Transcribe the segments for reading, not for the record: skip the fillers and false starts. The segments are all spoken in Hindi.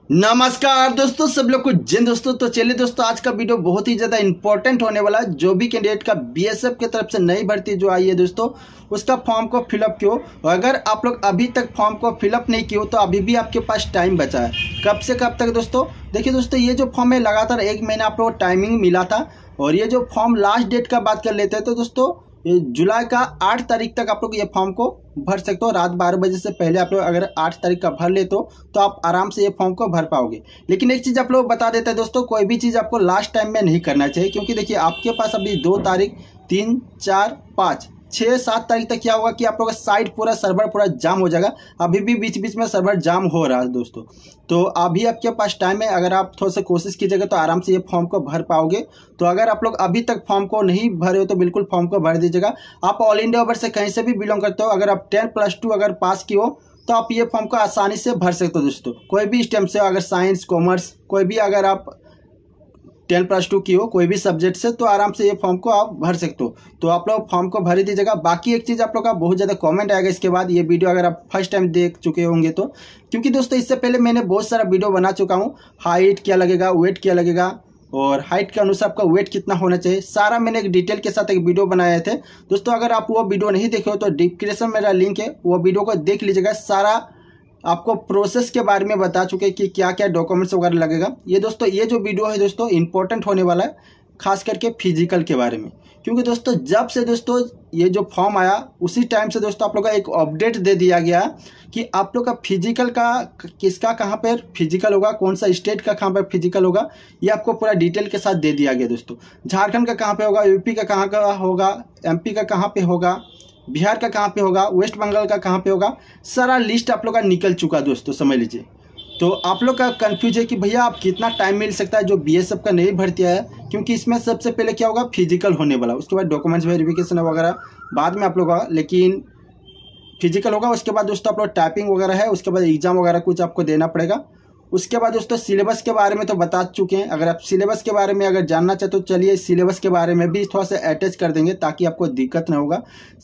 नमस्कार दोस्तों, सब लोग को जिन दोस्तों। तो चलिए दोस्तों, आज का वीडियो बहुत ही ज़्यादा इंपॉर्टेंट होने वाला है। जो भी कैंडिडेट का बीएसएफ की तरफ से नई भर्ती जो आई है दोस्तों, उसका फॉर्म को फिलअप किया। अगर आप लोग अभी तक फॉर्म को फिलअप नहीं किए तो अभी भी आपके पास टाइम बचा है। कब से कब तक दोस्तों? देखिए दोस्तों, ये जो फॉर्म है लगातार 1 महीना आप लोग को टाइमिंग मिला था। और ये जो फॉर्म लास्ट डेट का बात कर लेते हैं तो दोस्तों ये जुलाई का 8 तारीख तक आप लोग ये फॉर्म को भर सकते हो। रात 12 बजे से पहले आप लोग अगर 8 तारीख का भर लेते हो तो आप आराम से ये फॉर्म को भर पाओगे। लेकिन एक चीज़ आप लोग बता देते हैं दोस्तों, कोई भी चीज़ आपको लास्ट टाइम में नहीं करना चाहिए। क्योंकि देखिए आपके पास अभी 2 तारीख, 3, 4, 5, 6, 7 तारीख तक क्या होगा कि आप लोग का साइट पूरा सर्वर पूरा जाम हो जाएगा। अभी भी बीच बीच में सर्वर जाम हो रहा है दोस्तों। तो अभी आपके पास टाइम है, अगर आप थोड़ा सा कोशिश कीजिएगा तो आराम से ये फॉर्म को भर पाओगे। तो अगर आप लोग अभी तक फॉर्म को नहीं भरे हो तो बिल्कुल फॉर्म को भर दीजिएगा। आप ऑल इंडिया ओवर से कहीं से भी बिलोंग करते हो, अगर आप 10+2 अगर पास की हो तो आप ये फॉर्म को आसानी से भर सकते हो दोस्तों। कोई भी स्ट्रीम से, अगर साइंस, कॉमर्स, कोई भी अगर आप 10+2 की हो कोई भी सब्जेक्ट से, तो आराम से ये फॉर्म को आप भर सकते हो। तो आप लोग फॉर्म को भर ही दीजिएगा। बाकी एक चीज़ आप लोग का बहुत ज़्यादा कमेंट आएगा इसके बाद, ये वीडियो अगर आप फर्स्ट टाइम देख चुके होंगे तो। क्योंकि दोस्तों इससे पहले मैंने बहुत सारा वीडियो बना चुका हूँ। हाइट क्या लगेगा, वेट क्या लगेगा, और हाइट के अनुसार आपका वेट कितना होना चाहिए, सारा मैंने एक डिटेल के साथ एक वीडियो बनाए थे दोस्तों। अगर आप वो वीडियो नहीं देखे हो तो डिस्क्रिप्शन में मेरा लिंक है, वो वीडियो को देख लीजिएगा। सारा आपको प्रोसेस के बारे में बता चुके कि क्या क्या डॉक्यूमेंट्स वगैरह लगेगा। ये दोस्तों ये जो वीडियो है दोस्तों इंपॉर्टेंट होने वाला है, खास करके फिजिकल के बारे में। क्योंकि दोस्तों जब से दोस्तों ये जो फॉर्म आया उसी टाइम से दोस्तों आप लोग का एक अपडेट दे दिया गया कि आप लोग का फिजिकल का किसका कहाँ पर फिजिकल होगा, कौन सा स्टेट का कहाँ पर फिजिकल होगा, ये आपको पूरा डिटेल के साथ दे दिया गया दोस्तों। झारखंड का कहाँ पे होगा, यूपी का कहाँ का होगा, एमपी का कहाँ पे होगा, बिहार का कहाँ पे होगा, वेस्ट बंगाल का कहाँ पे होगा, सारा लिस्ट आप लोग का निकल चुका दोस्तों, समझ लीजिए। तो आप लोग का कंफ्यूज है कि भैया आप कितना टाइम मिल सकता है जो बीएसएफ का नहीं भर्ती है। क्योंकि इसमें सबसे पहले क्या होगा, फिजिकल होने वाला, उसके बाद डॉक्यूमेंट्स वेरिफिकेशन वगैरह बाद में आप लोग का, लेकिन फिजिकल होगा। उसके बाद दोस्तों आप लोग टाइपिंग वगैरह है, उसके बाद एग्जाम वगैरह कुछ आपको देना पड़ेगा। उसके बाद दोस्तों सिलेबस के बारे में तो बता चुके हैं। अगर आप सिलेबस के बारे में अगर जानना चाहते हो चलिए सिलेबस के बारे में भी थोड़ा सा अटैच कर देंगे ताकि आपको दिक्कत ना होगा।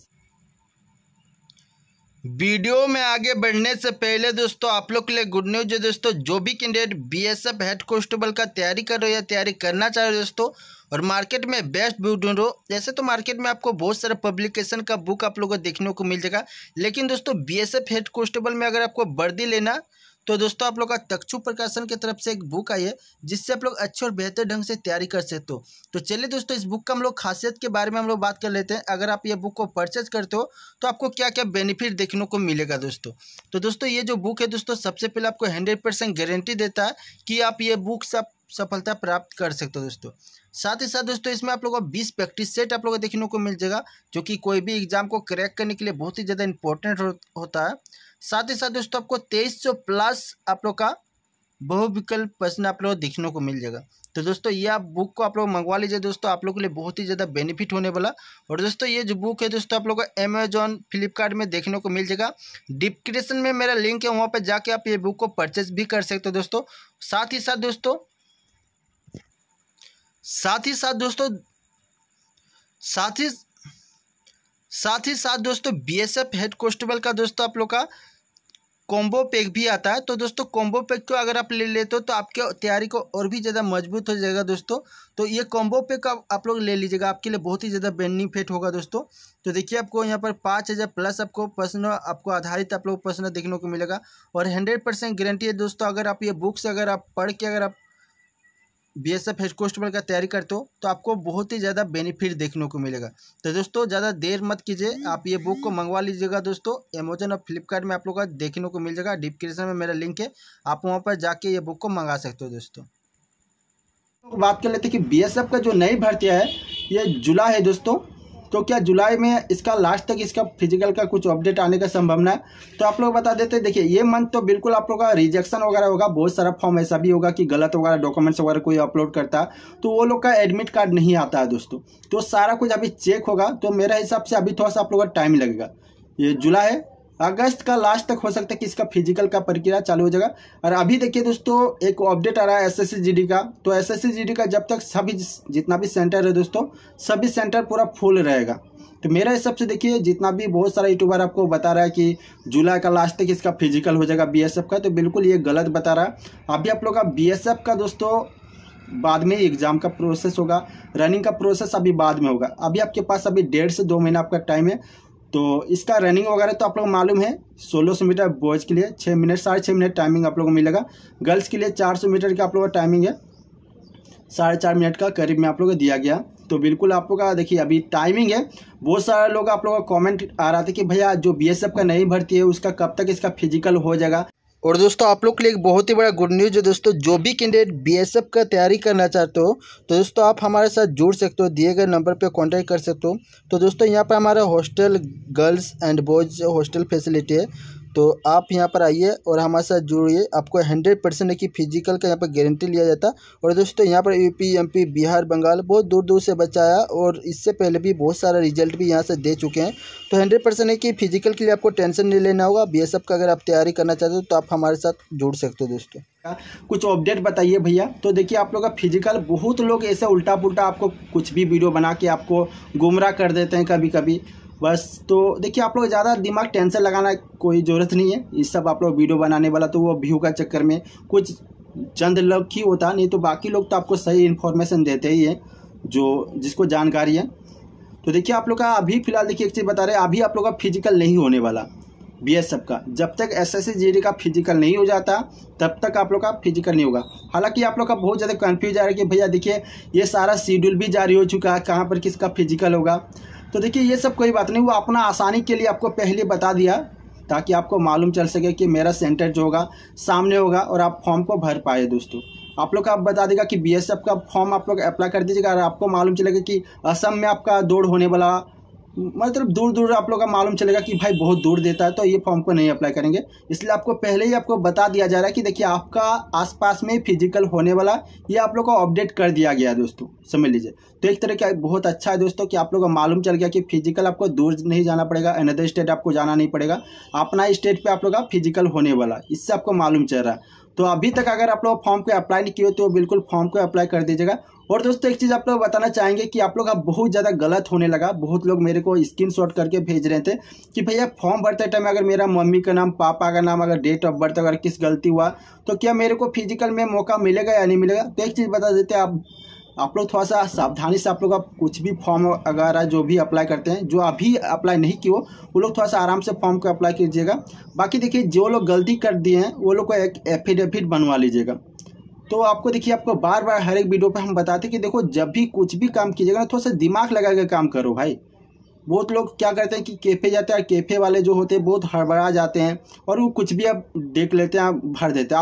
वीडियो में आगे बढ़ने से पहले दोस्तों आप लोग के लिए गुड न्यूज है दोस्तों। जो भी कैंडिडेट बीएसएफ हेड कांस्टेबल का तैयारी कर रहे हो या तैयारी करना चाह रहे हो दोस्तों, और मार्केट में बेस्ट बुक ढूंढो। जैसे तो मार्केट में आपको बहुत सारे पब्लिकेशन का बुक आप लोगों को देखने को मिल जाएगा, लेकिन दोस्तों बीएसएफ हेड कांस्टेबल में अगर आपको वर्दी लेना तो दोस्तों आप लोग का तक्षु प्रकाशन की तरफ से एक बुक आई है जिससे आप लोग अच्छे और बेहतर ढंग से तैयारी कर सकते हो। तो चलिए दोस्तों इस बुक का हम लोग खासियत के बारे में हम लोग बात कर लेते हैं। अगर आप ये बुक को परचेज करते हो तो आपको क्या क्या बेनिफिट देखने को मिलेगा दोस्तों। तो दोस्तों ये जो बुक है दोस्तों सबसे पहले आपको 100% गारंटी देता है कि आप ये बुक सफलता प्राप्त कर सकते हो दोस्तों। साथ ही साथ दोस्तों इसमें आप लोगों को 20 प्रैक्टिस सेट आप लोगों को देखने को मिल जाएगा, जो कि कोई भी एग्जाम को क्रैक करने के लिए बहुत ही ज़्यादा इंपॉर्टेंट होता है। साथ ही साथ दोस्तों आपको 2300+ आप लोग का बहुविकल्प प्रश्न आप लोग देखने को मिल जाएगा। तो दोस्तों ये आप बुक को आप लोग मंगवा लीजिए दोस्तों, आप लोग के लिए बहुत ही ज़्यादा बेनिफिट होने वाला। और दोस्तों ये जो बुक है दोस्तों आप लोग को अमेजॉन, फ्लिपकार्ट में देखने को मिल जाएगा। डिस्क्रिप्शन में मेरा लिंक है, वहाँ पर जाके आप ये बुक को परचेज भी कर सकते हो दोस्तों। साथ ही साथ दोस्तों बीएसएफ हेड कांस्टेबल का दोस्तों आप लोग का कॉम्बो पैक भी आता है। तो दोस्तों कॉम्बो पैक को अगर आप ले लेते हो तो आपके तैयारी को और भी ज़्यादा मजबूत हो जाएगा दोस्तों। तो ये कॉम्बो पैक आप लोग ले लीजिएगा, आपके लिए बहुत ही ज़्यादा बेनिफिट होगा दोस्तों। तो देखिए आपको यहाँ पर 5000+ आपको प्रश्न आपको आधारित आप लोग प्रश्न देखने को मिलेगा, और 100% गारंटी है दोस्तों। अगर आप ये बुक से अगर आप पढ़ के अगर आप बीएसएफ हेड कांस्टेबल का तैयारी करते हो तो आपको बहुत ही ज़्यादा बेनिफिट देखने को मिलेगा। तो दोस्तों ज़्यादा देर मत कीजिए, आप ये बुक को मंगवा लीजिएगा दोस्तों। अमेजॉन और फ्लिपकार्ट में आप लोग का देखने को मिल जाएगा। डिस्क्रिप्शन में मेरा लिंक है, आप वहाँ पर जाके ये बुक को मंगा सकते हो दोस्तों। बात कर लेते हैं कि बीएसएफ का जो नई भर्ती है ये जुलाई है दोस्तों। तो क्या जुलाई में इसका लास्ट तक इसका फिजिकल का कुछ अपडेट आने का संभावना है? तो आप लोग बता देते हैं। देखिए ये मंथ तो बिल्कुल आप लोग का रिजेक्शन वगैरह होगा, बहुत सारा फॉर्म ऐसा भी होगा कि गलत वगैरह डॉक्यूमेंट्स वगैरह कोई अपलोड करता है तो वो लोग का एडमिट कार्ड नहीं आता है दोस्तों। तो सारा कुछ अभी चेक होगा, तो मेरे हिसाब से अभी थोड़ा सा आप लोग का टाइम लगेगा। ये जुलाई है, अगस्त का लास्ट तक हो सकता है कि इसका फिजिकल का प्रक्रिया चालू हो जाएगा। और अभी देखिए दोस्तों एक अपडेट आ रहा है एसएससी-जीडी का। तो एसएससी-जीडी का जब तक सभी जितना भी सेंटर है दोस्तों, सभी सेंटर पूरा फुल रहेगा। तो मेरा हिसाब से देखिए जितना भी बहुत सारा यूट्यूबर आपको बता रहा है कि जुलाई का लास्ट तक इसका फिजिकल हो जाएगा बीएसएफ का, तो बिल्कुल ये गलत बता रहा है। अभी आप लोग का बीएसएफ का दोस्तों बाद में एग्ज़ाम का प्रोसेस होगा, रनिंग का प्रोसेस अभी बाद में होगा। अभी आपके पास अभी 1.5 से 2 महीना आपका टाइम है। तो इसका रनिंग वगैरह तो आप लोग मालूम है 1600 मीटर बॉयज़ के लिए 6 मिनट 6.5 मिनट टाइमिंग आप लोगों को मिलेगा। गर्ल्स के लिए 400 मीटर का आप लोगों का टाइमिंग है 4.5 मिनट का करीब में आप लोगों को दिया गया। तो बिल्कुल आप लोग का देखिए अभी टाइमिंग है। बहुत सारे लोग आप लोगों का कमेंट आ रहा था कि भैया जो बीएसएफ का नहीं भर्ती है उसका कब तक इसका फिजिकल हो जाएगा। और दोस्तों आप लोग के लिए एक बहुत ही बड़ा गुड न्यूज़ है दोस्तों, जो भी कैंडिडेट बीएसएफ का तैयारी करना चाहते हो तो दोस्तों आप हमारे साथ जुड़ सकते हो, दिए गए नंबर पे कांटेक्ट कर सकते हो। तो दोस्तों यहाँ पर हमारा hostel girls and boys hostel facility है, तो आप यहाँ पर आइए और हमारे साथ जुड़िए। आपको 100% की फिजिकल का यहाँ पर गारंटी लिया जाता है। और दोस्तों यहाँ पर यूपी एमपी बिहार बंगाल बहुत दूर दूर से बच्चा आया और इससे पहले भी बहुत सारा रिजल्ट भी यहाँ से दे चुके हैं। तो 100% है कि फिजिकल के लिए आपको टेंशन नहीं लेना होगा। बीएसएफ का अगर आप तैयारी करना चाहते हो तो आप हमारे साथ जुड़ सकते हो। दोस्तों कुछ अपडेट बताइए भैया। तो देखिए आप लोग का फिजिकल, बहुत लोग ऐसा उल्टा पुल्टा आपको कुछ भी वीडियो बना के आपको गुमराह कर देते हैं कभी कभी बस। तो देखिए आप लोग ज़्यादा दिमाग टेंशन लगाना कोई ज़रूरत नहीं है। इस सब आप लोग वीडियो बनाने वाला तो वो व्यू का चक्कर में कुछ चंद लोग ही होता, नहीं तो बाकी लोग तो आपको सही इन्फॉर्मेशन देते ही हैं जो जिसको जानकारी है। तो देखिए आप लोग का अभी फ़िलहाल देखिए एक चीज़ बता रहे हैं, अभी आप लोग का फिजिकल नहीं होने वाला बीएसएफ का। जब तक एसएससी जीडी का फिजिकल नहीं हो जाता तब तक आप लोग का फिजिकल नहीं होगा। हालांकि आप लोग का बहुत ज़्यादा कन्फ्यूज आ रहा है कि भैया देखिए ये सारा शेड्यूल भी जारी हो चुका है, कहाँ पर किसका फिजिकल होगा। तो देखिए ये सब कोई बात नहीं, वो अपना आसानी के लिए आपको पहले बता दिया ताकि आपको मालूम चल सके कि मेरा सेंटर जो होगा सामने होगा और आप फॉर्म को भर पाए। दोस्तों आप लोग का बता देगा कि बीएसएफ का फॉर्म आप लोग अप्लाई कर दीजिएगा और आपको मालूम चलेगा कि असम में आपका दौड़ होने वाला, मतलब दूर दूर आप लोग का मालूम चलेगा कि भाई बहुत दूर देता है तो ये फॉर्म को नहीं अप्लाई करेंगे। इसलिए आपको पहले ही आपको बता दिया जा रहा है कि देखिए आपका आसपास में फिजिकल होने वाला, ये आप लोग को अपडेट कर दिया गया है दोस्तों, समझ लीजिए। तो एक तरह का बहुत अच्छा है दोस्तों कि आप लोग को मालूम चल गया कि फिजिकल आपको दूर नहीं जाना पड़ेगा, अनदर स्टेट आपको जाना नहीं पड़ेगा, अपना स्टेट पर आप लोग का फिजिकल होने वाला, इससे आपको मालूम चल रहा है। तो अभी तक अगर आप लोग फॉर्म को अप्लाई नहीं किए तो बिल्कुल फॉर्म को अप्लाई कर दीजिएगा। और दोस्तों एक चीज़ आप लोग बताना चाहेंगे कि आप लोग का बहुत ज़्यादा गलत होने लगा। बहुत लोग मेरे को स्क्रीनशॉट करके भेज रहे थे कि भैया फॉर्म भरते टाइम अगर मेरा मम्मी का नाम, पापा का नाम, अगर डेट ऑफ बर्थ अगर किस गलती हुआ तो क्या मेरे को फिजिकल में मौका मिलेगा या नहीं मिलेगा। तो एक चीज़ बता देते हैं, आप लोग थोड़ा सा सावधानी से आप लोग का कुछ भी फॉर्म वगैरह जो भी अप्लाई करते हैं, जो अभी अप्लाई नहीं किए वो लोग थोड़ा सा आराम से फॉर्म को अप्लाई कीजिएगा। बाकी देखिए जो लोग गलती कर दिए हैं वो लोग को एक एफिडेविट बनवा लीजिएगा। तो आपको देखिए आपको बार बार हर एक वीडियो पे हम बताते हैं कि देखो जब भी कुछ भी काम कीजिएगा ना थोड़ा सा दिमाग लगा के काम करो भाई। बहुत लोग क्या करते हैं कि कैफ़े जाते हैं, कैफ़े वाले जो होते हैं बहुत हड़बड़ा जाते हैं और वो कुछ भी आप देख लेते हैं, आप भर देते हैं।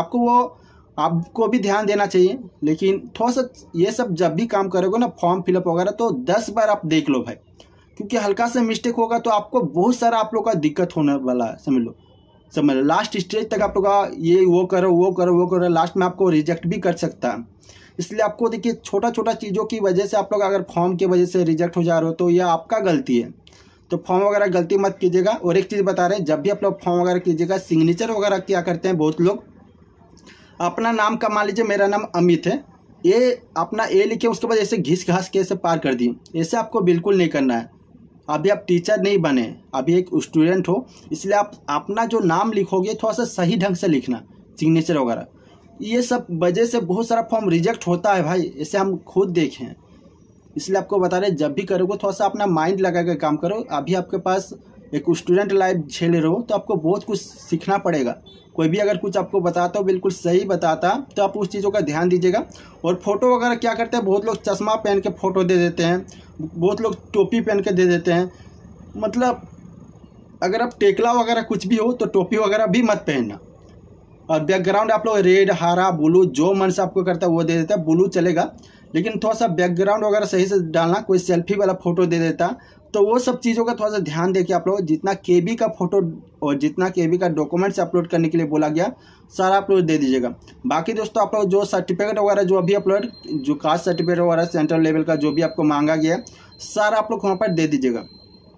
आपको भी ध्यान देना चाहिए, लेकिन थोड़ा सा ये सब जब भी काम करोगे ना फॉर्म फिलअप वगैरह तो 10 बार आप देख लो भाई, क्योंकि हल्का सा मिस्टेक होगा तो आपको बहुत सारा आप लोग का दिक्कत होने वाला है। समझ लो लास्ट स्टेज तक आप लोग का ये वो करो, लास्ट में आपको रिजेक्ट भी कर सकता है। इसलिए आपको देखिए छोटा छोटा चीज़ों की वजह से आप लोग अगर फॉर्म की वजह से रिजेक्ट हो जा रहे हो तो यह आपका गलती है। तो फॉर्म वगैरह गलती मत कीजिएगा। और एक चीज़ बता रहे हैं, जब भी आप लोग फॉर्म वगैरह कीजिएगा सिग्नेचर वगैरह क्या करते हैं बहुत लोग, अपना नाम का मान लीजिए मेरा नाम अमित है, ये अपना ए लिखे उसके बाद ऐसे घिस घास के ऐसे पार कर दिए, ऐसे आपको बिल्कुल नहीं करना है। अभी आप टीचर नहीं बने, अभी एक स्टूडेंट हो, इसलिए आप अपना जो नाम लिखोगे थोड़ा सा सही ढंग से लिखना, सिग्नेचर वगैरह। ये सब वजह से बहुत सारा फॉर्म रिजेक्ट होता है भाई, इसे हम खुद देखें। इसलिए आपको बता रहे जब भी करोगे थोड़ा सा अपना माइंड लगा कर काम करो। अभी आपके पास एक स्टूडेंट लाइफ झेल रहे हो तो आपको बहुत कुछ सीखना पड़ेगा। कोई भी अगर कुछ आपको बताता हो बिल्कुल सही बताता तो आप उस चीज़ों का ध्यान दीजिएगा। और फोटो वगैरह क्या करते हैं, बहुत लोग चश्मा पहन के फ़ोटो दे देते हैं, बहुत लोग टोपी पहन के दे देते हैं। मतलब अगर आप टेकला वगैरह कुछ भी हो तो टोपी वगैरह भी मत पहनना। और बैकग्राउंड आप लोग रेड, हरा, ब्लू जो मन से आपको करता है वो दे देता है, ब्लू चलेगा, लेकिन थोड़ा सा बैकग्राउंड वगैरह सही से डालना। कोई सेल्फी वाला फ़ोटो दे देता तो वो सब चीज़ों का थोड़ा सा ध्यान देके आप लोग जितना केबी का फ़ोटो और जितना केबी का डॉक्यूमेंट्स अपलोड करने के लिए बोला गया सारा अपलोड दे दीजिएगा। बाकी दोस्तों आप लोग जो सर्टिफिकेट वगैरह जो अभी अपलोड, जो कास्ट सर्टिफिकेट वगैरह सेंट्रल लेवल का जो भी आपको मांगा गया सारा आप लोग वहाँ पर दे दीजिएगा।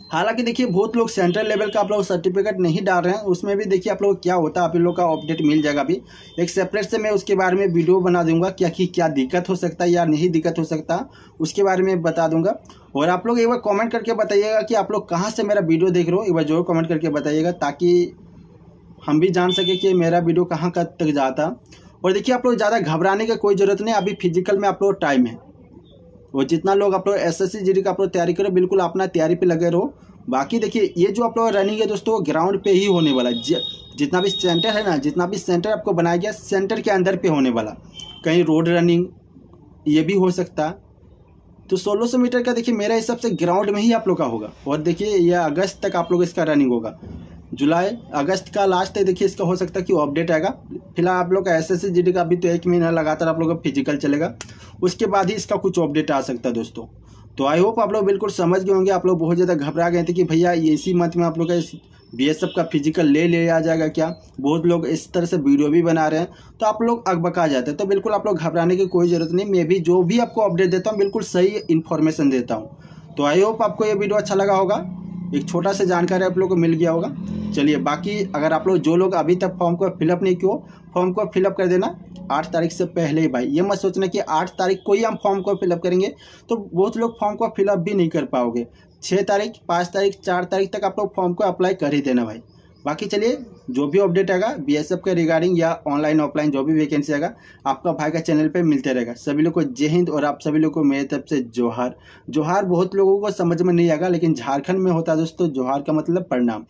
हालांकि देखिए बहुत लोग सेंट्रल लेवल का आप लोग सर्टिफिकेट नहीं डाल रहे हैं, उसमें भी देखिए आप लोग क्या होता है, आप लोग का अपडेट मिल जाएगा। अभी एक सेपरेट से मैं उसके बारे में वीडियो बना दूंगा, क्या दिक्कत हो सकता है या नहीं दिक्कत हो सकता उसके बारे में बता दूंगा। और आप लोग एक बार कॉमेंट करके बताइएगा कि आप लोग कहाँ से मेरा वीडियो देख रहे हो, एक बार जरूर कॉमेंट करके बताइएगा ताकि हम भी जान सके कि मेरा वीडियो कहाँ तक जाता। और देखिए आप लोग ज़्यादा घबराने की कोई ज़रूरत नहीं, अभी फिजिकल में आप लोग टाइम है। और जितना लोग आप लोग SSC GD का आप लोग तैयारी करो, बिल्कुल अपना तैयारी पे लगे रहो। बाकी देखिए ये जो आप लोग रनिंग है दोस्तों ग्राउंड पे ही होने वाला है। जितना भी सेंटर है ना, जितना भी सेंटर आपको बनाया गया सेंटर के अंदर पे होने वाला। कहीं रोड रनिंग ये भी हो सकता। तो 1600 मीटर का देखिए मेरे हिसाब से ग्राउंड में ही आप लोग का होगा। और देखिए ये अगस्त तक आप लोग इसका रनिंग होगा, जुलाई अगस्त का लास्ट तक देखिए इसका हो सकता है कि अपडेट आएगा। फिलहाल आप लोग का SSC GD का अभी तो 1 महीना लगातार आप लोग का फिजिकल चलेगा, उसके बाद ही इसका कुछ अपडेट आ सकता है दोस्तों। तो आई होप आप लोग बिल्कुल समझ गए होंगे। आप लोग बहुत ज़्यादा घबरा गए थे कि भैया इसी मंथ में आप लोग का BSF का फिजिकल ले आ जाएगा क्या। बहुत लोग इस तरह से वीडियो भी बना रहे हैं, तो आप लोग अकबका जाते हैं। तो बिल्कुल आप लोग घबराने की कोई ज़रूरत नहीं, मैं भी जो भी आपको अपडेट देता हूँ बिल्कुल सही इन्फॉर्मेशन देता हूँ। तो आई होप आपको ये वीडियो अच्छा लगा होगा, एक छोटा सा जानकारी आप लोग को मिल गया होगा। चलिए बाकी अगर आप लोग जो लोग अभी तक फॉर्म को फिलअप नहीं किया, फॉर्म को फिलअप कर देना 8 तारीख से पहले ही। भाई ये मत सोचना कि 8 तारीख को ही हम फॉर्म को फिलअप करेंगे, तो बहुत लोग फॉर्म को फिलअप भी नहीं कर पाओगे। 6 तारीख 5 तारीख 4 तारीख तक आप लोग फॉर्म को अप्लाई कर ही देना भाई। बाकी चलिए जो भी अपडेट आएगा BSF के रिगार्डिंग या ऑनलाइन ऑफलाइन जो भी वैकेंसी आएगा आपका भाई का चैनल पे मिलते रहेगा। सभी लोग को जय हिंद और आप सभी लोग को मेरे तरफ से जोहार। जोहार बहुत लोगों को समझ में नहीं आएगा, लेकिन झारखंड में होता है दोस्तों जोहार का मतलब प्रणाम।